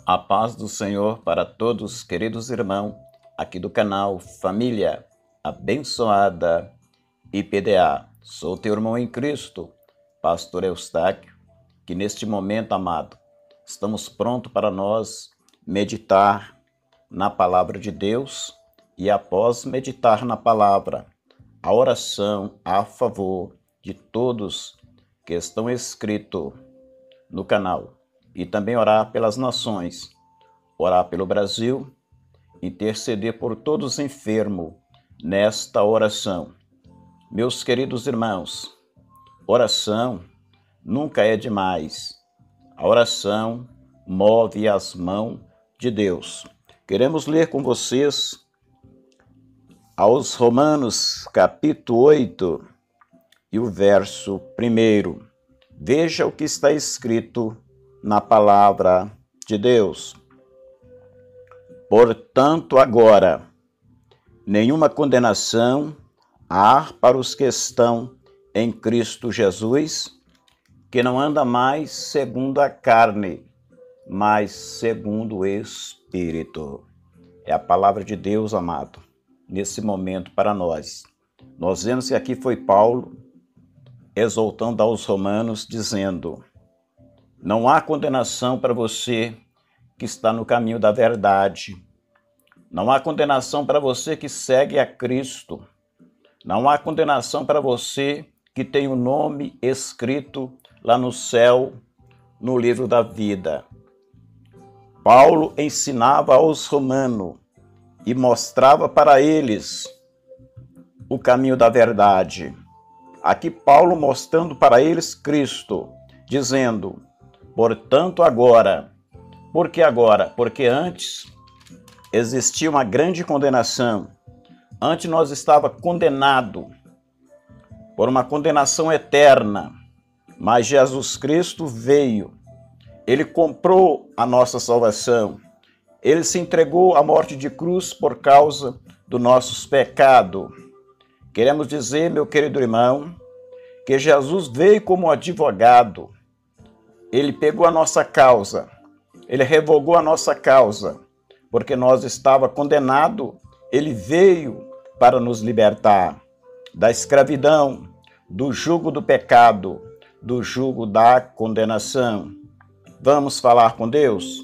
A paz do Senhor para todos, queridos irmãos, aqui do canal Família Abençoada IPDA. Sou teu irmão em Cristo, Pastor Eustáquio, que neste momento, amado, estamos prontos para nós meditar na Palavra de Deus e após meditar na Palavra, a oração a favor de todos que estão inscritos no canal. E também orar pelas nações, orar pelo Brasil, interceder por todos os enfermos nesta oração. Meus queridos irmãos, oração nunca é demais. A oração move as mãos de Deus. Queremos ler com vocês aos Romanos, capítulo 8, e o verso 1. Veja o que está escrito na palavra de Deus. Portanto, agora, nenhuma condenação há para os que estão em Cristo Jesus, que não anda mais segundo a carne, mas segundo o Espírito. É a palavra de Deus, amado, nesse momento para nós. Nós vemos que aqui foi Paulo exortando aos romanos, dizendo: não há condenação para você que está no caminho da verdade. Não há condenação para você que segue a Cristo. Não há condenação para você que tem o nome escrito lá no céu, no livro da vida. Paulo ensinava aos romanos e mostrava para eles o caminho da verdade. Aqui Paulo mostrando para eles Cristo, dizendo: portanto, agora. Por que agora? Porque antes existia uma grande condenação. Antes nós estávamos condenados por uma condenação eterna. Mas Jesus Cristo veio. Ele comprou a nossa salvação. Ele se entregou à morte de cruz por causa dos nossos pecados. Queremos dizer, meu querido irmão, que Jesus veio como advogado. Ele pegou a nossa causa, ele revogou a nossa causa, porque nós estávamos condenados, ele veio para nos libertar da escravidão, do jugo do pecado, do jugo da condenação. Vamos falar com Deus?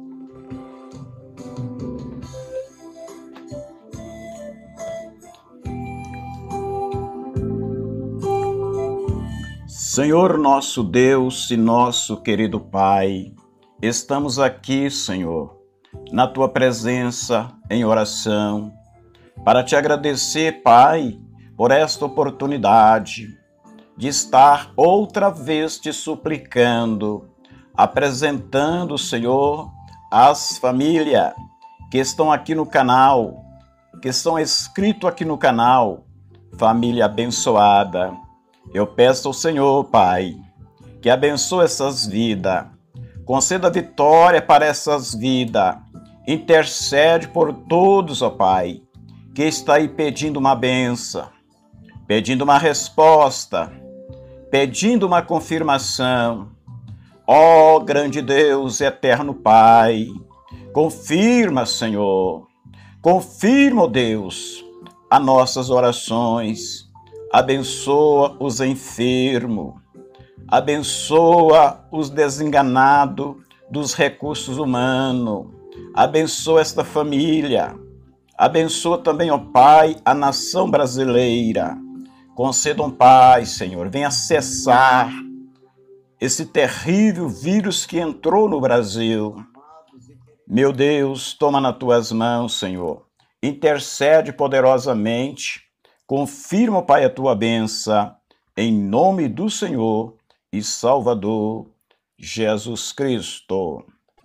Senhor nosso Deus e nosso querido Pai, estamos aqui, Senhor, na Tua presença em oração, para Te agradecer, Pai, por esta oportunidade de estar outra vez Te suplicando, apresentando, Senhor, as famílias que estão aqui no canal, que estão inscritos aqui no canal, família abençoada. Eu peço ao Senhor, Pai, que abençoe essas vidas, conceda vitória para essas vidas, intercede por todos, ó Pai, que está aí pedindo uma bênção, pedindo uma resposta, pedindo uma confirmação. Ó grande Deus, eterno Pai, confirma, Senhor, confirma, ó Deus, as nossas orações. Abençoa os enfermos, abençoa os desenganados dos recursos humanos, abençoa esta família, abençoa também, ó Pai, a nação brasileira. Conceda, Pai, Senhor, venha cessar esse terrível vírus que entrou no Brasil. Meu Deus, toma nas tuas mãos, Senhor, intercede poderosamente. Confirma, Pai, a Tua bênção, em nome do Senhor e Salvador Jesus Cristo.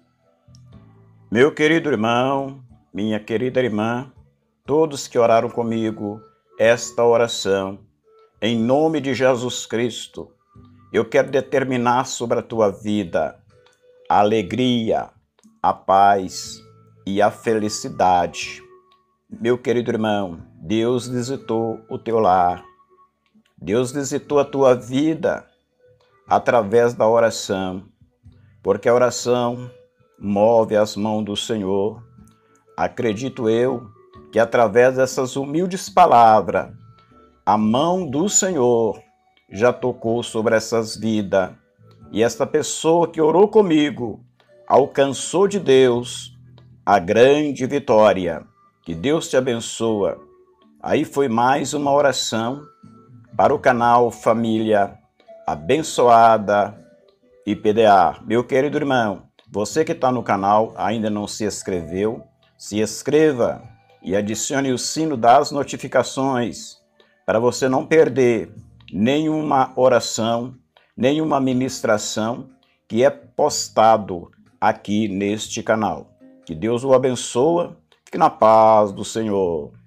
Meu querido irmão, minha querida irmã, todos que oraram comigo esta oração, em nome de Jesus Cristo, eu quero determinar sobre a tua vida a alegria, a paz e a felicidade. Meu querido irmão, Deus visitou o teu lar. Deus visitou a tua vida através da oração, porque a oração move as mãos do Senhor. Acredito eu que através dessas humildes palavras, a mão do Senhor já tocou sobre essas vidas. E esta pessoa que orou comigo alcançou de Deus a grande vitória. Que Deus te abençoe. Aí foi mais uma oração para o canal Família Abençoada IPDA. Meu querido irmão, você que está no canal, ainda não se inscreveu, se inscreva e adicione o sino das notificações para você não perder nenhuma oração, nenhuma ministração que é postado aqui neste canal. Que Deus o abençoe. Fique na paz do Senhor.